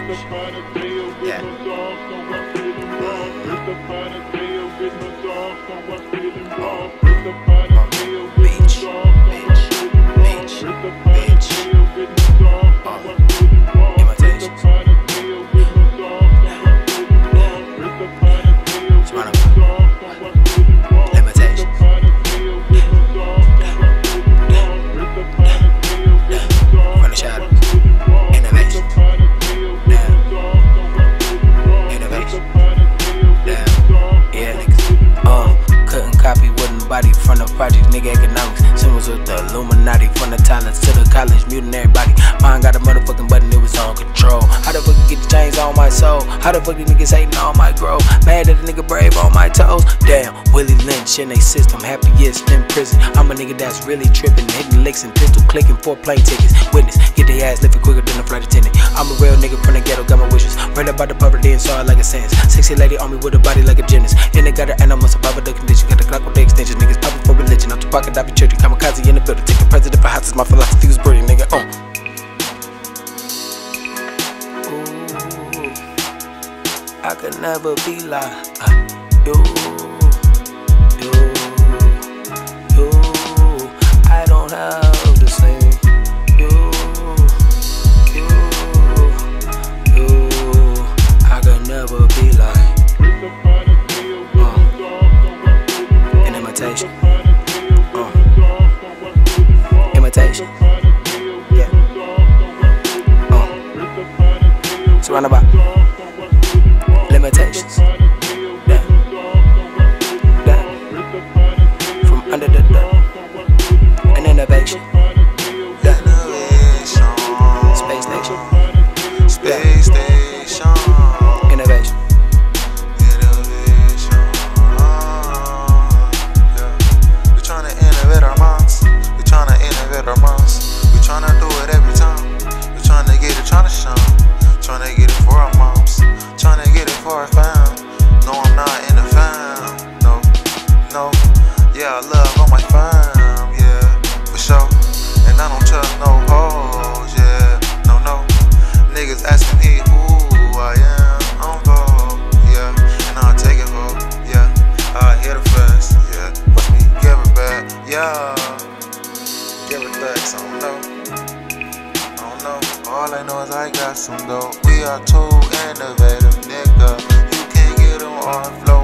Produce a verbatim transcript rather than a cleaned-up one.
Yeah. Beach, beach, beach, beach. Uh, imitations. Limitations. From the shadows. Innovation. Innovation. Yeah, niggas. Uh, couldn't copy, wouldn't body from the project, nigga economics. Symbols with the Illuminati, from the talents to the college, muting everybody. Mine got a motherfucking button, it was on control. How the fuck you get the chains on my soul? How the fuck these niggas hating on my growth? Mad that the nigga brave on my toes. Damn, Willie Lynch in they system, happiest in prison. I'm a nigga that's really tripping, hitting licks and pistol clicking for plane tickets. Witness, get their ass lifted quicker than a flight attendant. I'm a real nigga from the ghetto, got my wishes. Read about the poverty and saw it like a sentence. Sexy lady on me with a body like a gymnast. And they got her animal survival the condition. Got the Glock with the extensions. Niggas popping for religion. Out your pocket, I be children. Kamikaze in the building. Take the president for houses. My philosophy was brilliant, nigga. Uh. Ooh, I could never be like uh, you, you, you. I don't have the same. You, you, you. I could never be like. Uh, an imitation. Uh, imitation. Yeah. Uh, surrounded by limitations. Yeah. Yeah. From under the dirt. An innovation. Yeah. Space Nation. Space Station. Innovation. Innovation. Yeah. We're trying to innovate our minds. We're trying to innovate our minds. We're trying to do it every time. We're trying to get it, trying to shine. Trying to get it for our moms. Trying to get it for our fam. No, I'm not in the fam. No, no. Yeah, I love all my fam. Yeah, for sure. And I don't trust no hoes. Yeah, no, no. Niggas asking me who I am. I'm vote. Yeah, and I'll take it home. Yeah, I hit her fast. Yeah, watch me give her back. Yeah, give her thanks. I don't know. I don't know. All I know is I got some dope. We are too innovative, nigga. You can't get on our flow.